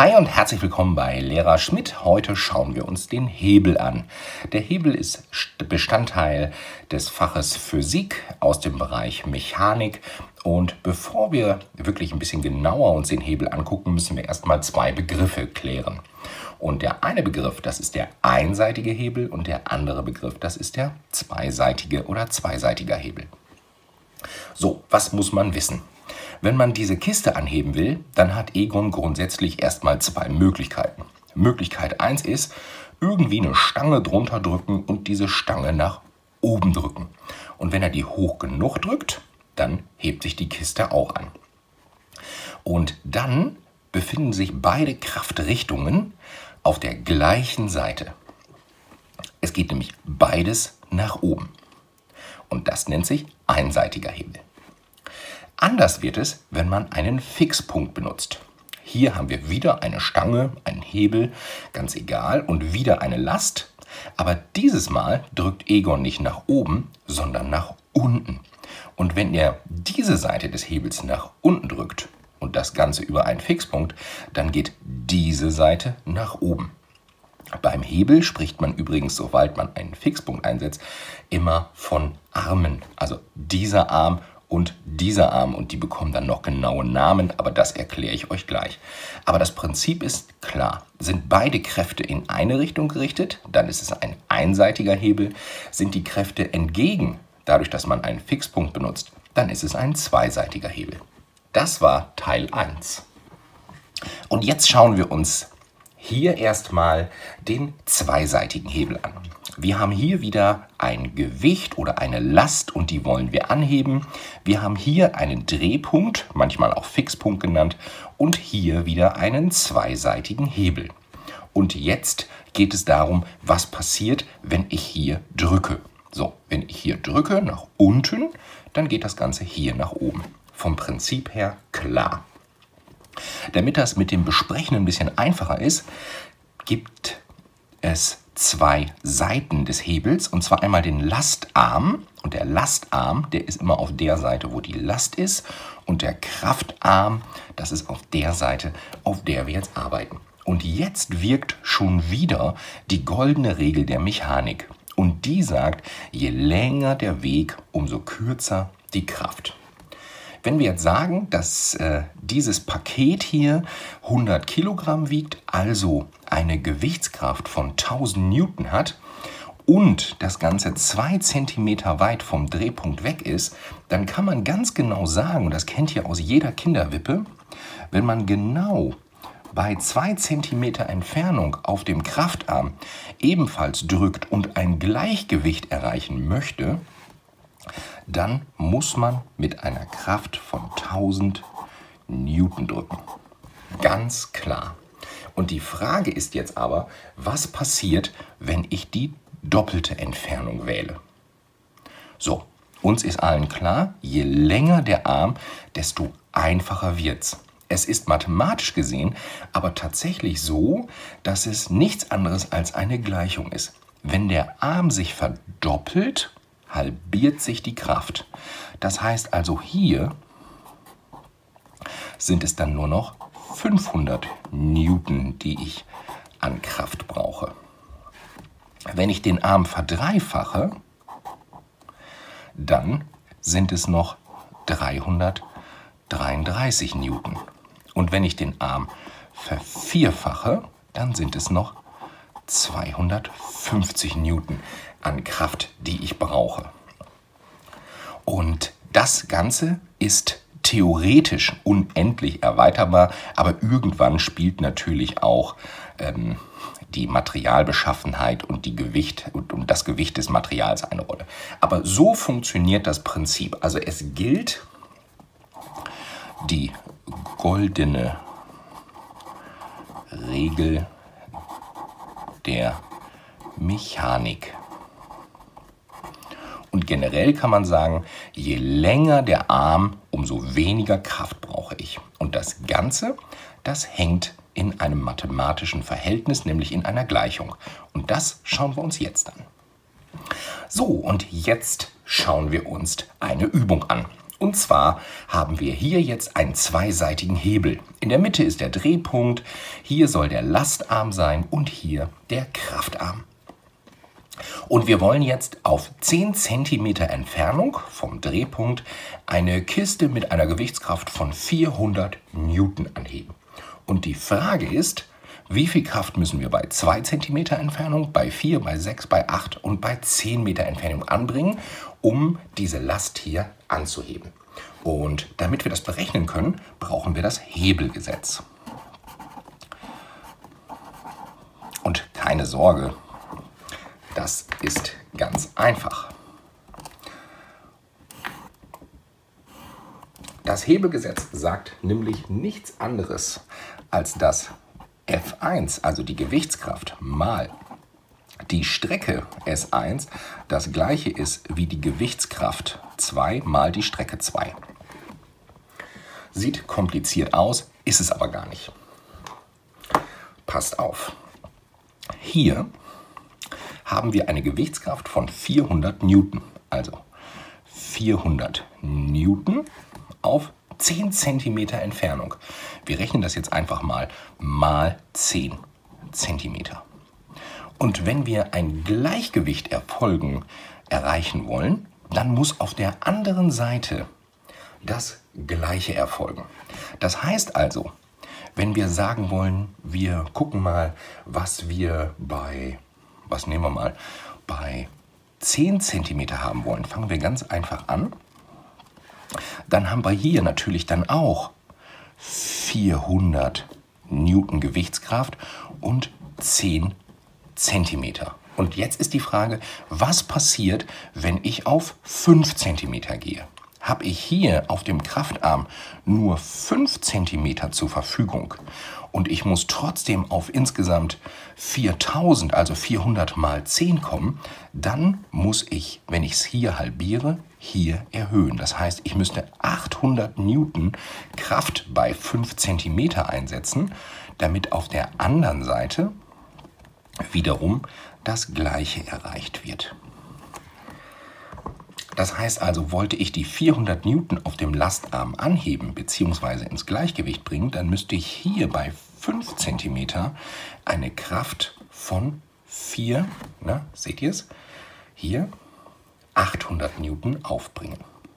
Hi und herzlich willkommen bei Lehrer Schmidt. Heute schauen wir uns den Hebel an. Der Hebel ist Bestandteil des Faches Physik aus dem Bereich Mechanik. Und bevor wir wirklich ein bisschen genauer uns den Hebel angucken, müssen wir erstmal zwei Begriffe klären. Und der eine Begriff, das ist der einseitige Hebel, und der andere Begriff, das ist der zweiseitige oder zweiseitiger Hebel. So, was muss man wissen? Wenn man diese Kiste anheben will, dann hat Egon grundsätzlich erstmal zwei Möglichkeiten. Möglichkeit 1 ist, irgendwie eine Stange drunter drücken und diese Stange nach oben drücken. Und wenn er die hoch genug drückt, dann hebt sich die Kiste auch an. Und dann befinden sich beide Kraftrichtungen auf der gleichen Seite. Es geht nämlich beides nach oben. Und das nennt sich einseitiger Hebel. Anders wird es, wenn man einen Fixpunkt benutzt. Hier haben wir wieder eine Stange, einen Hebel, ganz egal, und wieder eine Last. Aber dieses Mal drückt Egon nicht nach oben, sondern nach unten. Und wenn er diese Seite des Hebels nach unten drückt und das Ganze über einen Fixpunkt, dann geht diese Seite nach oben. Beim Hebel spricht man übrigens, sobald man einen Fixpunkt einsetzt, immer von Armen. Also dieser Arm und dieser Arm, und die bekommen dann noch genaue Namen, aber das erkläre ich euch gleich. Aber das Prinzip ist klar. Sind beide Kräfte in eine Richtung gerichtet, dann ist es ein einseitiger Hebel. Sind die Kräfte entgegen, dadurch, dass man einen Fixpunkt benutzt, dann ist es ein zweiseitiger Hebel. Das war Teil 1. Und jetzt schauen wir uns hier erstmal den zweiseitigen Hebel an. Wir haben hier wieder ein Gewicht oder eine Last und die wollen wir anheben. Wir haben hier einen Drehpunkt, manchmal auch Fixpunkt genannt, und hier wieder einen zweiseitigen Hebel. Und jetzt geht es darum, was passiert, wenn ich hier drücke. So, wenn ich hier drücke nach unten, dann geht das Ganze hier nach oben. Vom Prinzip her klar. Damit das mit dem Besprechen ein bisschen einfacher ist, gibt es zwei Seiten des Hebels, und zwar einmal den Lastarm. Und der Lastarm, der ist immer auf der Seite, wo die Last ist, und der Kraftarm, das ist auf der Seite, auf der wir jetzt arbeiten. Und jetzt wirkt schon wieder die goldene Regel der Mechanik. Und die sagt, je länger der Weg, umso kürzer die Kraft. Wenn wir jetzt sagen, dass dieses Paket hier 100 Kilogramm wiegt, also eine Gewichtskraft von 1000 Newton hat und das Ganze 2 Zentimeter weit vom Drehpunkt weg ist, dann kann man ganz genau sagen, und das kennt ihr aus jeder Kinderwippe, wenn man genau bei 2 Zentimeter Entfernung auf dem Kraftarm ebenfalls drückt und ein Gleichgewicht erreichen möchte, dann muss man mit einer Kraft von 1000 Newton drücken. Ganz klar. Und die Frage ist jetzt aber, was passiert, wenn ich die doppelte Entfernung wähle? So, uns ist allen klar, je länger der Arm, desto einfacher wird's. Es ist mathematisch gesehen aber tatsächlich so, dass es nichts anderes als eine Gleichung ist. Wenn der Arm sich verdoppelt, halbiert sich die Kraft. Das heißt also, hier sind es dann nur noch 500 Newton, die ich an Kraft brauche. Wenn ich den Arm verdreifache, dann sind es noch 333 Newton. Und wenn ich den Arm vervierfache, dann sind es noch 250 Newton an Kraft, die ich brauche. Und das Ganze ist theoretisch unendlich erweiterbar, aber irgendwann spielt natürlich auch die Materialbeschaffenheit und das Gewicht des Materials eine Rolle. Aber so funktioniert das Prinzip. Also es gilt die goldene Regel der Mechanik. Und generell kann man sagen, je länger der Arm, umso weniger Kraft brauche ich. Und das Ganze, das hängt in einem mathematischen Verhältnis, nämlich in einer Gleichung. Und das schauen wir uns jetzt an. So, und jetzt schauen wir uns eine Übung an. Und zwar haben wir hier jetzt einen zweiseitigen Hebel. In der Mitte ist der Drehpunkt, hier soll der Lastarm sein und hier der Kraftarm. Und wir wollen jetzt auf 10 cm Entfernung vom Drehpunkt eine Kiste mit einer Gewichtskraft von 400 Newton anheben. Und die Frage ist, wie viel Kraft müssen wir bei 2 cm Entfernung, bei 4, bei 6, bei 8 und bei 10 Meter Entfernung anbringen, um diese Last hier anzuheben. Und damit wir das berechnen können, brauchen wir das Hebelgesetz. Und keine Sorge, das ist ganz einfach. Das Hebelgesetz sagt nämlich nichts anderes, als dass F1, also die Gewichtskraft, mal die Strecke S1 das gleiche ist wie die Gewichtskraft 2 mal die Strecke 2. Sieht kompliziert aus, ist es aber gar nicht. Passt auf. Hier haben wir eine Gewichtskraft von 400 Newton. Also 400 Newton auf 10 cm Entfernung. Wir rechnen das jetzt einfach mal 10 cm. Und wenn wir ein Gleichgewicht erreichen wollen, dann muss auf der anderen Seite das Gleiche erfolgen. Das heißt also, wenn wir sagen wollen, wir gucken mal, was wir bei 10 cm haben wollen, fangen wir ganz einfach an. Dann haben wir hier natürlich dann auch 400 Newton Gewichtskraft und 10 Zentimeter. Und jetzt ist die Frage, was passiert, wenn ich auf 5 cm gehe? Habe ich hier auf dem Kraftarm nur 5 cm zur Verfügung und ich muss trotzdem auf insgesamt 4000, also 400 mal 10 kommen, dann muss ich, wenn ich es hier halbiere, hier erhöhen. Das heißt, ich müsste 800 Newton Kraft bei 5 cm einsetzen, damit auf der anderen Seite wiederum das Gleiche erreicht wird. Das heißt also, wollte ich die 400 Newton auf dem Lastarm anheben bzw. ins Gleichgewicht bringen, dann müsste ich hier bei 5 cm eine Kraft von 4, seht ihr es, hier 800 Newton aufbringen.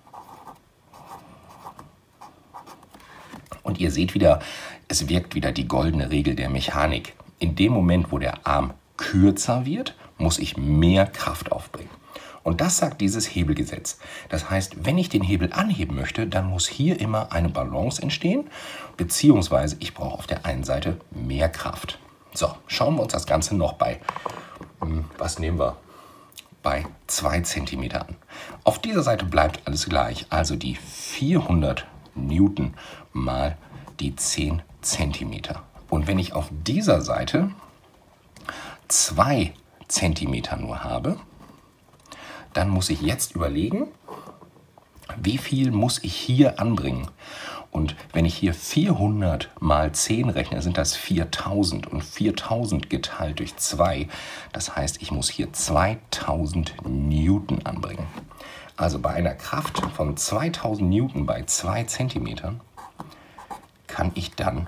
Und ihr seht wieder, es wirkt wieder die goldene Regel der Mechanik. In dem Moment, wo der Arm kürzer wird, muss ich mehr Kraft aufbringen. Und das sagt dieses Hebelgesetz. Das heißt, wenn ich den Hebel anheben möchte, dann muss hier immer eine Balance entstehen, beziehungsweise ich brauche auf der einen Seite mehr Kraft. So, schauen wir uns das Ganze noch bei, was nehmen wir? Bei 2 cm an. Auf dieser Seite bleibt alles gleich, also die 400 Newton mal die 10 cm. Und wenn ich auf dieser Seite 2 cm nur habe, dann muss ich jetzt überlegen, wie viel muss ich hier anbringen. Und wenn ich hier 400 mal 10 rechne, sind das 4000 und 4000 geteilt durch 2. Das heißt, ich muss hier 2000 Newton anbringen. Also bei einer Kraft von 2000 Newton bei 2 cm kann ich dann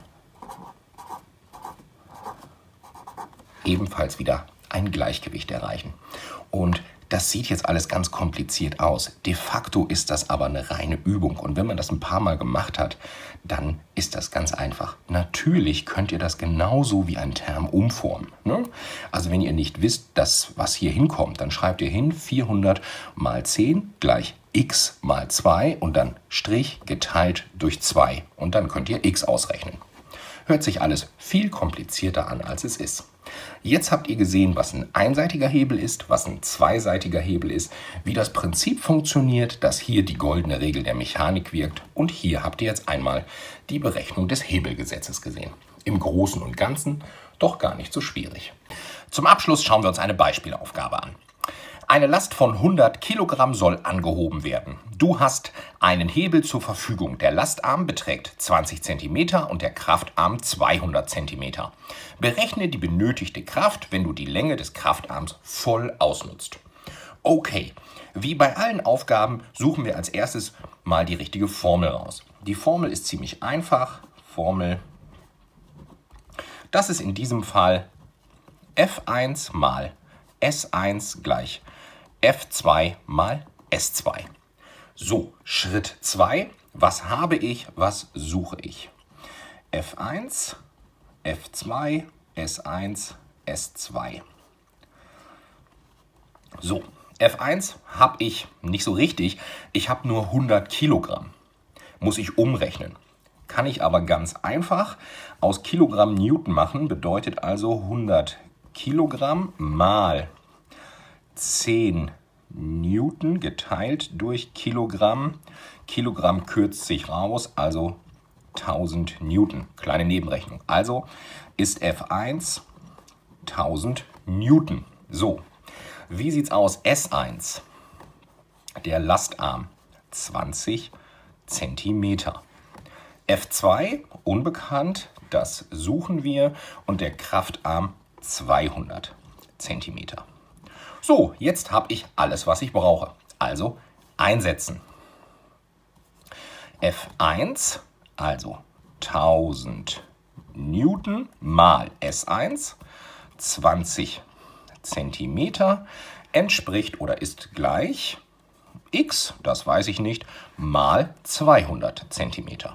ebenfalls wieder ein Gleichgewicht erreichen. Und das sieht jetzt alles ganz kompliziert aus. De facto ist das aber eine reine Übung. Und wenn man das ein paar Mal gemacht hat, dann ist das ganz einfach. Natürlich könnt ihr das genauso wie ein Term umformen, ne? Also wenn ihr nicht wisst, was hier hinkommt, dann schreibt ihr hin 400 mal 10 gleich x mal 2 und dann Strich geteilt durch 2. Und dann könnt ihr x ausrechnen. Hört sich alles viel komplizierter an, als es ist. Jetzt habt ihr gesehen, was ein einseitiger Hebel ist, was ein zweiseitiger Hebel ist, wie das Prinzip funktioniert, dass hier die goldene Regel der Mechanik wirkt. Und hier habt ihr jetzt einmal die Berechnung des Hebelgesetzes gesehen. Im Großen und Ganzen doch gar nicht so schwierig. Zum Abschluss schauen wir uns eine Beispielaufgabe an. Eine Last von 100 Kilogramm soll angehoben werden. Du hast einen Hebel zur Verfügung. Der Lastarm beträgt 20 cm und der Kraftarm 200 cm. Berechne die benötigte Kraft, wenn du die Länge des Kraftarms voll ausnutzt. Okay, wie bei allen Aufgaben suchen wir als erstes mal die richtige Formel raus. Die Formel ist ziemlich einfach. Formel, das ist in diesem Fall F1 mal S1 gleich F2 mal S2. So, Schritt 2. Was habe ich, was suche ich? F1, F2, S1, S2. So, F1 habe ich nicht so richtig. Ich habe nur 100 Kilogramm. Muss ich umrechnen. Kann ich aber ganz einfach aus Kilogramm Newton machen. Bedeutet also 100 Kilogramm mal 10 Newton geteilt durch Kilogramm. Kilogramm kürzt sich raus, also 1000 Newton. Kleine Nebenrechnung. Also ist F1 1000 Newton. So, wie sieht es aus? S1, der Lastarm, 20 Zentimeter. F2, unbekannt, das suchen wir. Und der Kraftarm 200 Zentimeter. So, jetzt habe ich alles, was ich brauche. Also einsetzen. F1, also 1000 Newton mal S1, 20 Zentimeter, entspricht oder ist gleich x, das weiß ich nicht, mal 200 Zentimeter.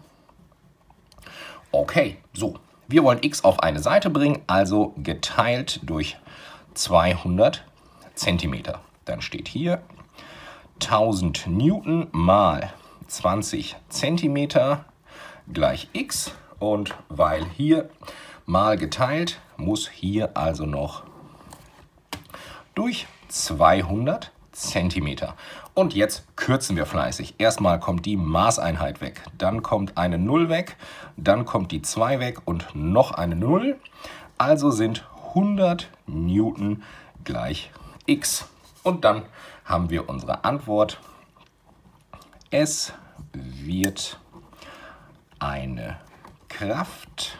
Okay, so, wir wollen x auf eine Seite bringen, also geteilt durch 200 Zentimeter. Dann steht hier 1000 Newton mal 20 Zentimeter gleich x. Und weil hier mal geteilt, muss hier also noch durch 200 Zentimeter. Und jetzt kürzen wir fleißig. Erstmal kommt die Maßeinheit weg, dann kommt eine 0 weg, dann kommt die 2 weg und noch eine 0. Also sind 100 Newton gleich x. Und dann haben wir unsere Antwort. Es wird eine Kraft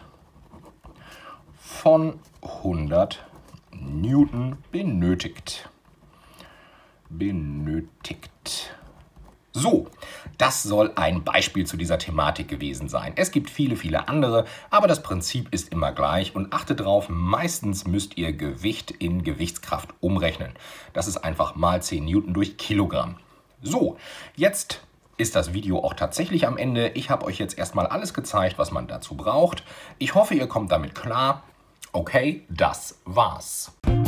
von 100 Newton benötigt. So, das soll ein Beispiel zu dieser Thematik gewesen sein. Es gibt viele, viele andere, aber das Prinzip ist immer gleich und achtet darauf, meistens müsst ihr Gewicht in Gewichtskraft umrechnen. Das ist einfach mal 10 Newton durch Kilogramm. So, jetzt ist das Video auch tatsächlich am Ende. Ich habe euch jetzt erstmal alles gezeigt, was man dazu braucht. Ich hoffe, ihr kommt damit klar. Okay, das war's.